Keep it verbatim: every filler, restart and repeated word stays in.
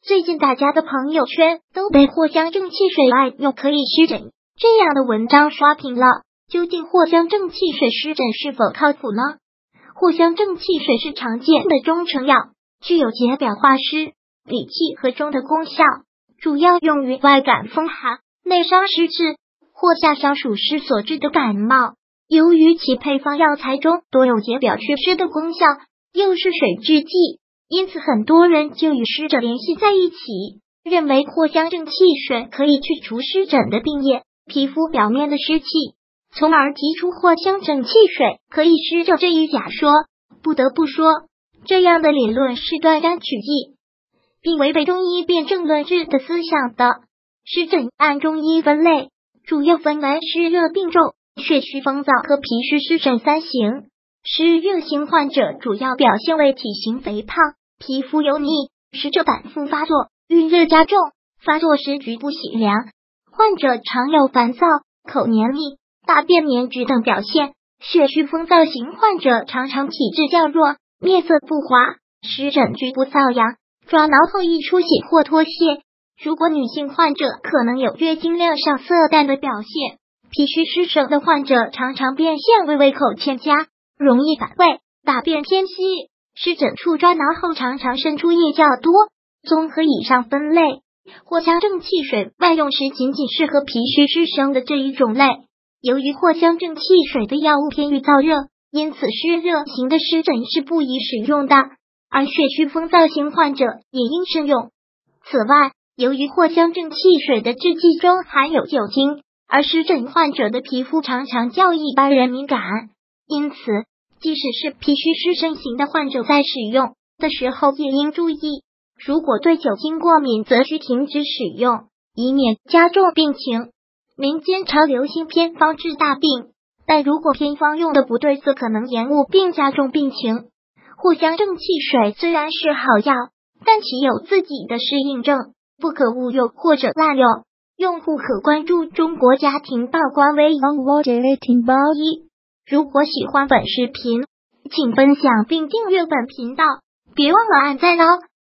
最近大家的朋友圈都被藿香正气水爱用可以湿疹这样的文章刷屏了。究竟藿香正气水湿疹是否靠谱呢？藿香正气水是常见的中成药，具有解表化湿、理气和中的功效，主要用于外感风寒、内伤湿滞或下伤暑湿所致的感冒。由于其配方药材中多有解表祛湿的功效，又是水制剂，因此很多人就与湿疹联系在一起，认为藿香正气水可以去除湿疹的病液、皮肤表面的湿气，从而提出藿香正气水可以湿疹这一假说。不得不说，这样的理论是断章取义，并违背中医辨证论治的思想的。湿疹按中医分类，主要分为湿热病重、血虚风燥和脾虚湿疹三型。湿热型患者主要表现为体型肥胖、皮肤油腻，湿疹反复发作，遇热加重，发作时局部喜凉，患者常有烦躁、口黏腻、大便黏滞等表现。血虚风燥型患者常常体质较弱，面色不滑，湿疹局部瘙痒，抓挠后易出血或脱屑。如果女性患者可能有月经量上色淡的表现。脾虚湿疹的患者常常变现为胃口欠佳，容易反胃，大便偏稀，湿疹处抓挠后常常渗出液较多。综合以上分类，藿香正气水外用时仅仅适合脾虚湿疹的这一种类。由于藿香正气水的药物偏于燥热，因此湿热型的湿疹是不宜使用的，而血虚风燥型患者也应慎用。此外，由于藿香正气水的制剂中含有酒精，而湿疹患者的皮肤常常较一般人敏感，因此即使是脾虚湿疹型的患者在使用的时候也应注意，如果对酒精过敏则需停止使用，以免加重病情。民间常流行偏方治大病，但如果偏方用的不对，则可能延误并加重病情。藿香正气水虽然是好药，但其有自己的适应症，不可误用或者滥用。用户可关注中国家庭报官微一。如果喜欢本视频，请分享并订阅本频道，别忘了按赞哦。